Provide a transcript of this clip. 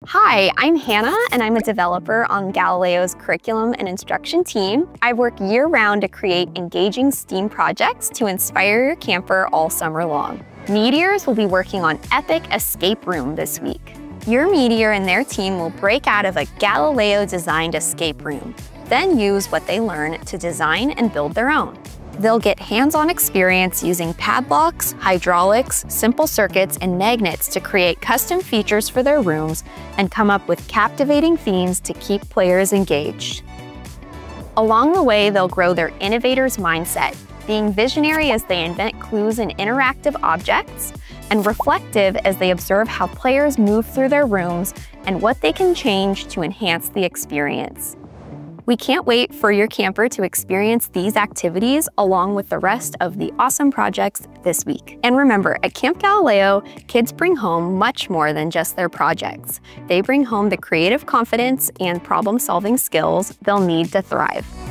Hi, I'm Hannah, and I'm a developer on Galileo's curriculum and instruction team. I work year-round to create engaging STEAM projects to inspire your camper all summer long. Meteors will be working on Epic Escape Room this week. Your Meteor and their team will break out of a Galileo-designed escape room, then use what they learn to design and build their own. They'll get hands-on experience using padlocks, hydraulics, simple circuits, and magnets to create custom features for their rooms and come up with captivating themes to keep players engaged. Along the way, they'll grow their innovator's mindset, being visionary as they invent clues and interactive objects, and reflective as they observe how players move through their rooms and what they can change to enhance the experience. We can't wait for your camper to experience these activities along with the rest of the awesome projects this week. And remember, at Camp Galileo, kids bring home much more than just their projects. They bring home the creative confidence and problem-solving skills they'll need to thrive.